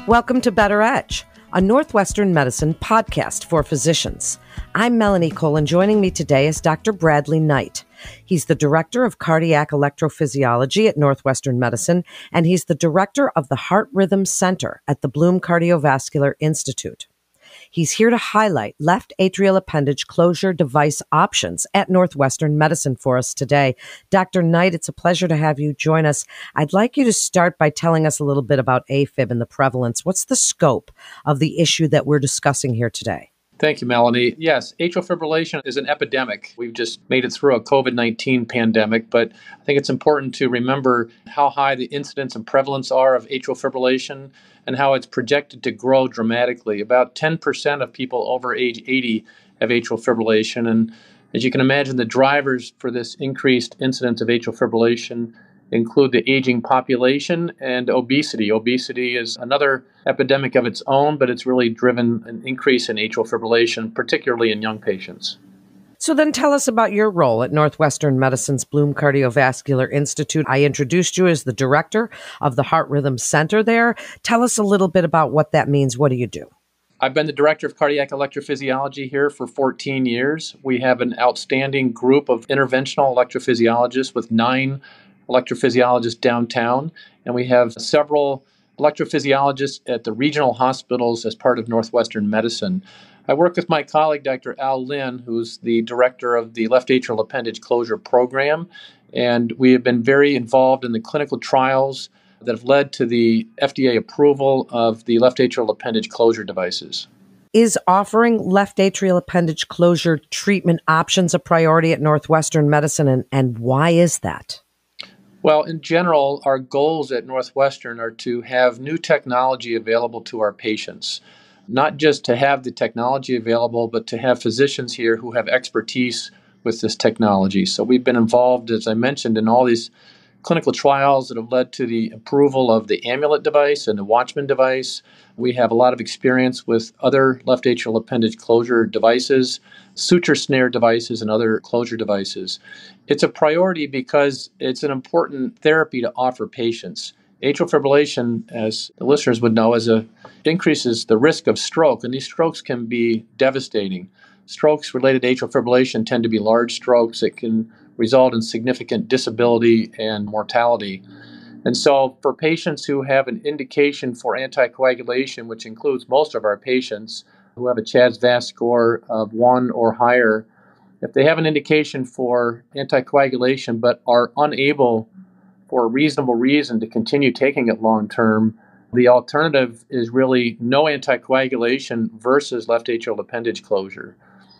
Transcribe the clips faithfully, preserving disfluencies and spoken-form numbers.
Welcome to Better Edge, a Northwestern Medicine podcast for physicians. I'm Melanie Cole, and joining me today is Doctor Bradley Knight. He's the Director of Cardiac Electrophysiology at Northwestern Medicine, and he's the Director of the Heart Rhythm Center at the Bloom Cardiovascular Institute. He's here to highlight left atrial appendage closure device options at Northwestern Medicine for us today. Doctor Knight, it's a pleasure to have you join us. I'd like you to start by telling us a little bit about AFib and the prevalence. What's the scope of the issue that we're discussing here today? Thank you, Melanie. Yes, atrial fibrillation is an epidemic. We've just made it through a covid nineteen pandemic, but I think it's important to remember how high the incidence and prevalence are of atrial fibrillation and how it's projected to grow dramatically. About ten percent of people over age eighty have atrial fibrillation, and as you can imagine, the drivers for this increased incidence of atrial fibrillation include the aging population and obesity. Obesity is another epidemic of its own, but it's really driven an increase in atrial fibrillation, particularly in young patients. So then tell us about your role at Northwestern Medicine's Bloom Cardiovascular Institute. I introduced you as the director of the Heart Rhythm Center there. Tell us a little bit about what that means. What do you do? I've been the director of cardiac electrophysiology here for fourteen years. We have an outstanding group of interventional electrophysiologists with nine electrophysiologists downtown, and we have several electrophysiologists at the regional hospitals as part of Northwestern Medicine. I work with my colleague, Doctor Al Lin, who's the director of the left atrial appendage closure program, and we have been very involved in the clinical trials that have led to the F D A approval of the left atrial appendage closure devices. Is offering left atrial appendage closure treatment options a priority at Northwestern Medicine, and, and why is that? Well, in general, our goals at Northwestern are to have new technology available to our patients. Not just to have the technology available, but to have physicians here who have expertise with this technology. So we've been involved, as I mentioned, in all these clinical trials that have led to the approval of the Amulet device and the Watchman device. We have a lot of experience with other left atrial appendage closure devices, suture snare devices, and other closure devices. It's a priority because it's an important therapy to offer patients. Atrial fibrillation, as the listeners would know, is a, increases the risk of stroke, and these strokes can be devastating. Strokes related to atrial fibrillation tend to be large strokes that can result in significant disability and mortality. And so for patients who have an indication for anticoagulation, which includes most of our patients who have a C H A D S-V A S score of one or higher, if they have an indication for anticoagulation but are unable for a reasonable reason to continue taking it long term, the alternative is really no anticoagulation versus left atrial appendage closure.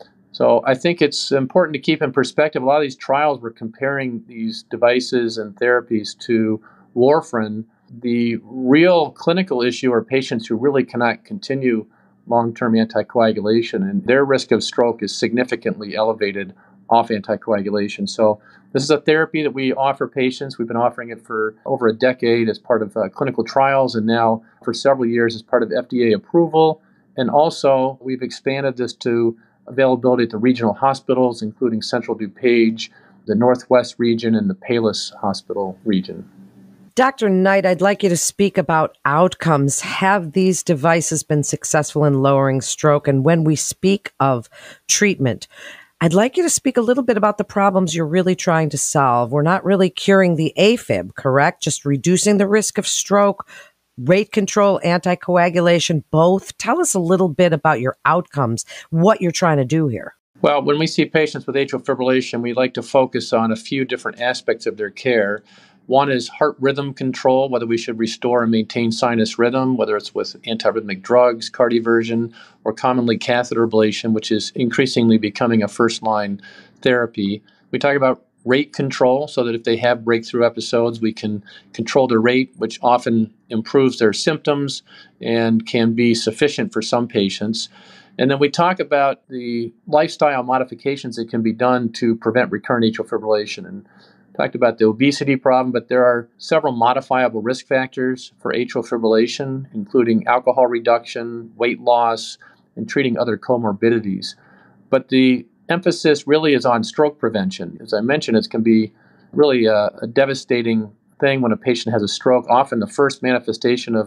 So I think it's important to keep in perspective, a lot of these trials were comparing these devices and therapies to warfarin. The real clinical issue are patients who really cannot continue long-term anticoagulation, and their risk of stroke is significantly elevated off anticoagulation. So this is a therapy that we offer patients. We've been offering it for over a decade as part of uh, clinical trials, and now for several years as part of F D A approval. And also, we've expanded this to availability at the regional hospitals, including Central DuPage, the Northwest region, and the Palos Hospital region. Doctor Knight, I'd like you to speak about outcomes. Have these devices been successful in lowering stroke? And when we speak of treatment, I'd like you to speak a little bit about the problems you're really trying to solve. We're not really curing the AFib, correct? Just reducing the risk of stroke, rate control, anticoagulation, both. Tell us a little bit about your outcomes, what you're trying to do here. Well, when we see patients with atrial fibrillation, we like to focus on a few different aspects of their care. One is heart rhythm control, whether we should restore and maintain sinus rhythm, whether it's with antiarrhythmic drugs, cardioversion, or commonly catheter ablation, which is increasingly becoming a first-line therapy. We talk about rate control, so that if they have breakthrough episodes, we can control their rate, which often improves their symptoms and can be sufficient for some patients. And then we talk about the lifestyle modifications that can be done to prevent recurrent atrial fibrillation. And talked about the obesity problem, but there are several modifiable risk factors for atrial fibrillation, including alcohol reduction, weight loss, and treating other comorbidities. But the emphasis really is on stroke prevention. As I mentioned, it can be really a, a devastating thing when a patient has a stroke. Often the first manifestation of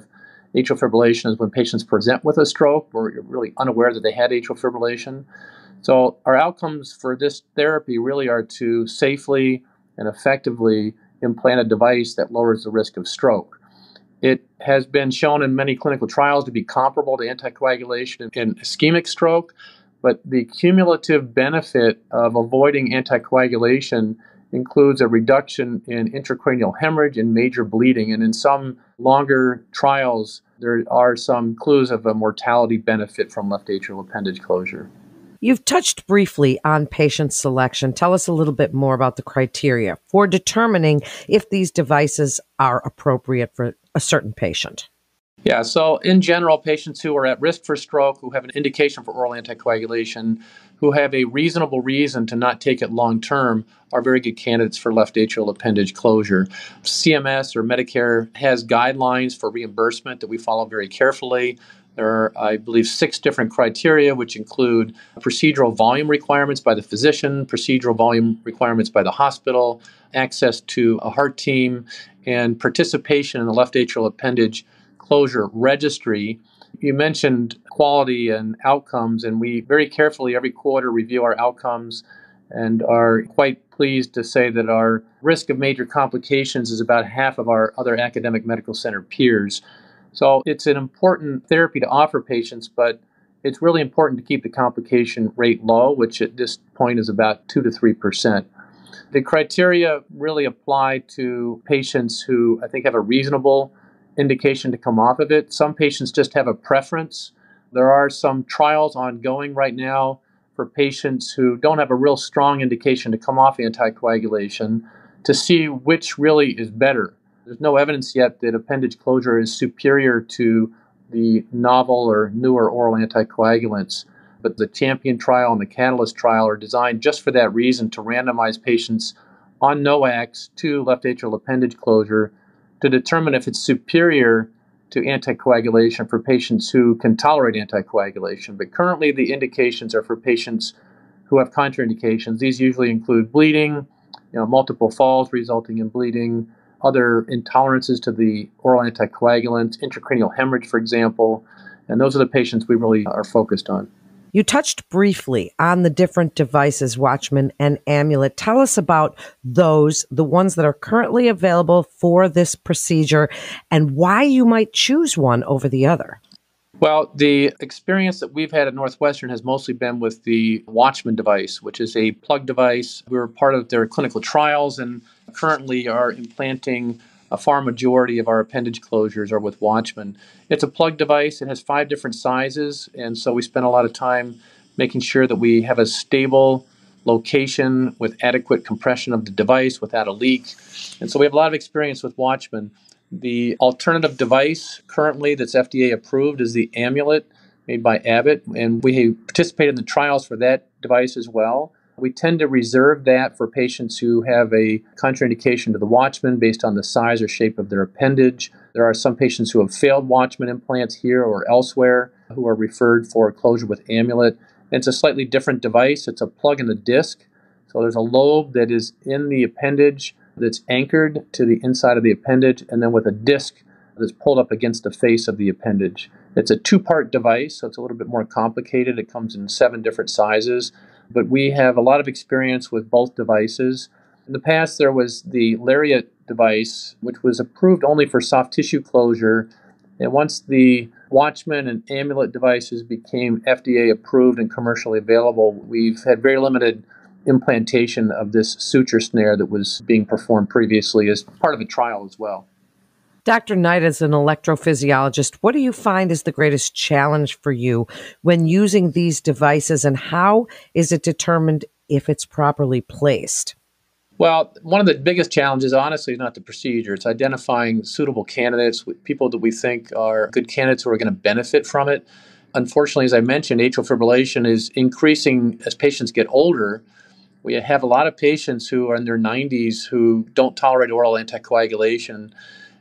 Atrial fibrillation is when patients present with a stroke or you're really unaware that they had atrial fibrillation. So our outcomes for this therapy really are to safely and effectively implant a device that lowers the risk of stroke. It has been shown in many clinical trials to be comparable to anticoagulation in ischemic stroke, but the cumulative benefit of avoiding anticoagulation includes a reduction in intracranial hemorrhage and major bleeding. And in some longer trials, there are some clues of a mortality benefit from left atrial appendage closure. You've touched briefly on patient selection. Tell us a little bit more about the criteria for determining if these devices are appropriate for a certain patient. Yeah, so in general, patients who are at risk for stroke, who have an indication for oral anticoagulation, who have a reasonable reason to not take it long term, are very good candidates for left atrial appendage closure. C M S or Medicare has guidelines for reimbursement that we follow very carefully. There are, I believe, six different criteria, which include procedural volume requirements by the physician, procedural volume requirements by the hospital, access to a heart team, and participation in the left atrial appendage closure registry. You mentioned quality and outcomes, and we very carefully every quarter review our outcomes and are quite pleased to say that our risk of major complications is about half of our other academic medical center peers. So it's an important therapy to offer patients, but it's really important to keep the complication rate low, which at this point is about two to three percent. The criteria really apply to patients who I think have a reasonable indication to come off of it. Some patients just have a preference. There are some trials ongoing right now for patients who don't have a real strong indication to come off anticoagulation to see which really is better. There's no evidence yet that appendage closure is superior to the novel or newer oral anticoagulants, but the CHAMPION trial and the CATALYST trial are designed just for that reason, to randomize patients on NOACs to left atrial appendage closure to determine if it's superior to anticoagulation for patients who can tolerate anticoagulation. But currently the indications are for patients who have contraindications. These usually include bleeding, you know, multiple falls resulting in bleeding, other intolerances to the oral anticoagulants, intracranial hemorrhage, for example, and those are the patients we really are focused on. You touched briefly on the different devices, Watchman and Amulet. Tell us about those, the ones that are currently available for this procedure, and why you might choose one over the other. Well, the experience that we've had at Northwestern has mostly been with the Watchman device, which is a plug device. We were part of their clinical trials and currently are implanting a far majority of our appendage closures are with Watchman. It's a plug device. It has five different sizes, and so we spend a lot of time making sure that we have a stable location with adequate compression of the device without a leak. And so we have a lot of experience with Watchman. The alternative device currently that's F D A approved is the Amulet made by Abbott, and we participate in the trials for that device as well. We tend to reserve that for patients who have a contraindication to the Watchman based on the size or shape of their appendage. There are some patients who have failed Watchman implants here or elsewhere who are referred for closure with Amulet. And it's a slightly different device. It's a plug in the disc. So there's a lobe that is in the appendage that's anchored to the inside of the appendage, and then with a disc that's pulled up against the face of the appendage. It's a two-part device, so it's a little bit more complicated. It comes in seven different sizes, but we have a lot of experience with both devices. In the past, there was the Lariat device, which was approved only for soft tissue closure, and once the Watchman and Amulet devices became F D A approved and commercially available, we've had very limited implantation of this suture snare that was being performed previously as part of a trial as well. Doctor Knight, as an electrophysiologist, what do you find is the greatest challenge for you when using these devices, and how is it determined if it's properly placed? Well, one of the biggest challenges, honestly, is not the procedure. It's identifying suitable candidates, people that we think are good candidates who are going to benefit from it. Unfortunately, as I mentioned, atrial fibrillation is increasing as patients get older. We have a lot of patients who are in their nineties who don't tolerate oral anticoagulation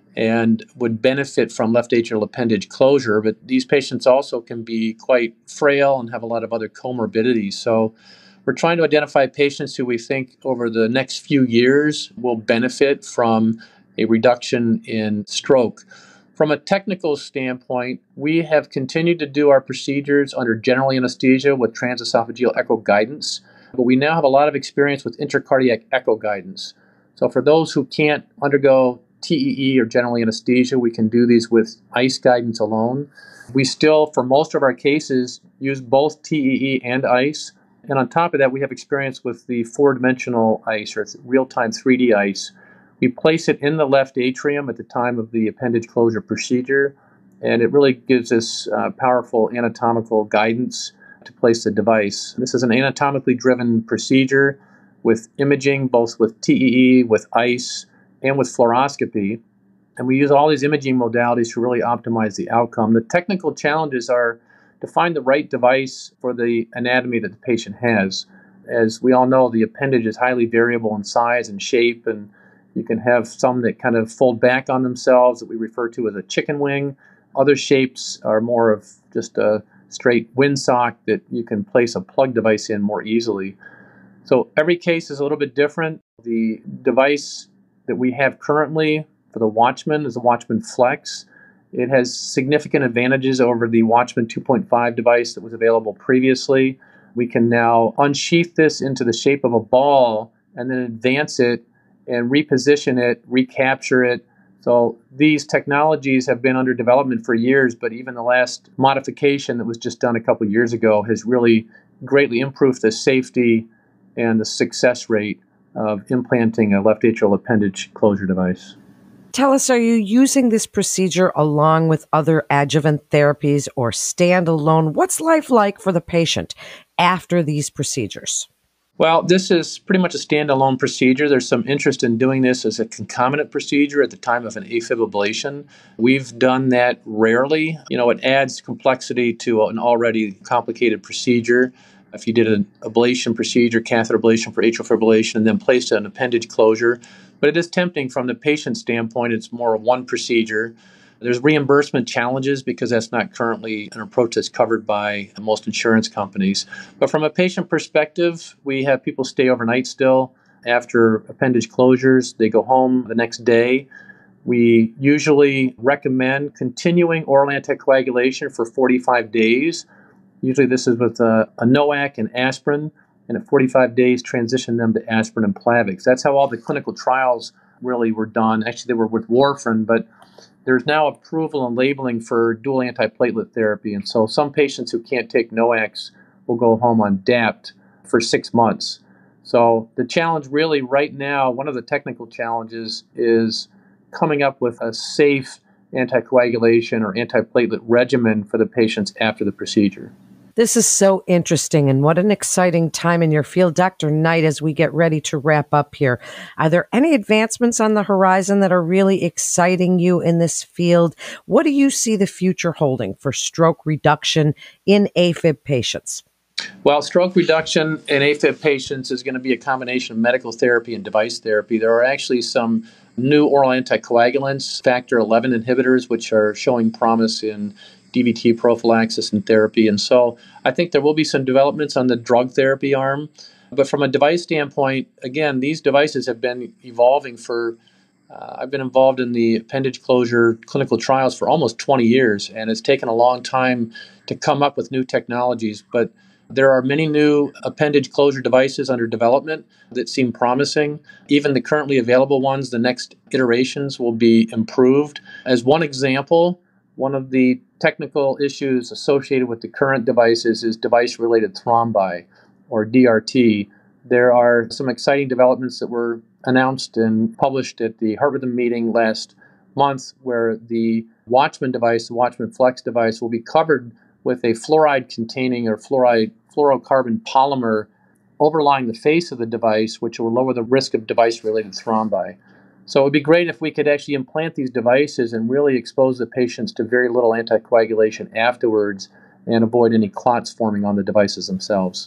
and would benefit from left atrial appendage closure, but these patients also can be quite frail and have a lot of other comorbidities. So we're trying to identify patients who we think over the next few years will benefit from a reduction in stroke. From a technical standpoint, we have continued to do our procedures under general anesthesia with transesophageal echo guidance, but we now have a lot of experience with intracardiac echo guidance. So for those who can't undergo T E E or general anesthesia, we can do these with ICE guidance alone. We still, for most of our cases, use both T E E and ICE. And on top of that, we have experience with the four-dimensional ICE, or real-time three D ICE. We place it in the left atrium at the time of the appendage closure procedure, and it really gives us uh, powerful anatomical guidance to place the device. This is an anatomically driven procedure with imaging, both with T E E, with ICE, and with fluoroscopy. And we use all these imaging modalities to really optimize the outcome. The technical challenges are to find the right device for the anatomy that the patient has. As we all know, the appendage is highly variable in size and shape, and you can have some that kind of fold back on themselves that we refer to as a chicken wing. Other shapes are more of just a straight windsock that you can place a plug device in more easily. So every case is a little bit different. The device that we have currently for the Watchman is the Watchman Flex. It has significant advantages over the Watchman two point five device that was available previously. We can now unsheath this into the shape of a ball and then advance it and reposition it, recapture it. So these technologies have been under development for years, but even the last modification that was just done a couple years ago has really greatly improved the safety and the success rate of implanting a left atrial appendage closure device. Tell us, are you using this procedure along with other adjuvant therapies or standalone? What's life like for the patient after these procedures? Well, this is pretty much a standalone procedure. There's some interest in doing this as a concomitant procedure at the time of an AFib ablation. We've done that rarely. You know, it adds complexity to an already complicated procedure. If you did an ablation procedure, catheter ablation for atrial fibrillation, and then placed an appendage closure. But it is tempting from the patient standpoint. It's more of one procedure. There's reimbursement challenges because that's not currently an approach that's covered by most insurance companies. But from a patient perspective, we have people stay overnight still. After appendage closures, they go home the next day. We usually recommend continuing oral anticoagulation for forty-five days. Usually this is with a, a NOAC and aspirin, and at forty-five days, transition them to aspirin and Plavix. That's how all the clinical trials really were done. Actually, they were with warfarin, but there's now approval and labeling for dual antiplatelet therapy. And so some patients who can't take NOACs will go home on D A P T for six months. So the challenge really right now, one of the technical challenges is coming up with a safe anticoagulation or antiplatelet regimen for the patients after the procedure. This is so interesting, and what an exciting time in your field. Doctor Knight, as we get ready to wrap up here, are there any advancements on the horizon that are really exciting you in this field? What do you see the future holding for stroke reduction in AFib patients? Well, stroke reduction in AFib patients is going to be a combination of medical therapy and device therapy. There are actually some new oral anticoagulants, factor eleven inhibitors, which are showing promise in D V T prophylaxis and therapy. And so I think there will be some developments on the drug therapy arm. But from a device standpoint, again, these devices have been evolving for, uh, I've been involved in the appendage closure clinical trials for almost twenty years, and it's taken a long time to come up with new technologies. But there are many new appendage closure devices under development that seem promising. Even the currently available ones, the next iterations will be improved. As one example, one of the technical issues associated with the current devices is device-related thrombi, or D R T. There are some exciting developments that were announced and published at the Heart Rhythm meeting last month, where the Watchman device, the Watchman Flex device, will be covered with a fluoride-containing or fluoride fluorocarbon polymer overlying the face of the device, which will lower the risk of device-related thrombi. So it would be great if we could actually implant these devices and really expose the patients to very little anticoagulation afterwards and avoid any clots forming on the devices themselves.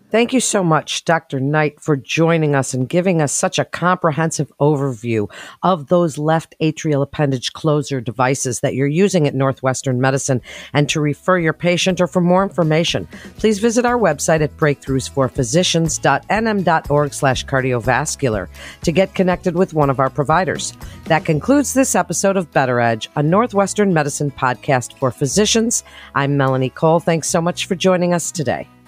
Thank you so much, Doctor Knight, for joining us and giving us such a comprehensive overview of those left atrial appendage closure devices that you're using at Northwestern Medicine. And to refer your patient or for more information, please visit our website at breakthroughs for physicians dot n m dot org slash cardiovascular to get connected with one of our providers. That concludes this episode of Better Edge, a Northwestern Medicine podcast for physicians. I'm Melanie Cole. Thanks so much for joining us today.